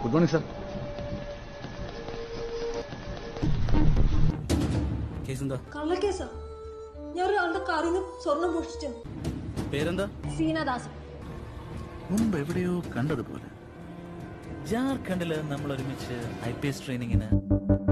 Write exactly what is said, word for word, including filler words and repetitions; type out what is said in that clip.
Good morning sir. കേസെന്താ? കള്ളക്കേസാ. ഞാൻ ഒരാളുടെ കാറിൽ നിന്ന് സ്വർണം മോഷ്ടിച്ചു. പേരെന്താ? സീനാദാസ്. മുമ്പ് എവിടെയോ കണ്ടതുപോലെ. ജാർഖണ്ഡില് നമ്മൾ ഒരുമിച്ച് ഐ പി എസ് ട്രെയിനിങ്ങിന്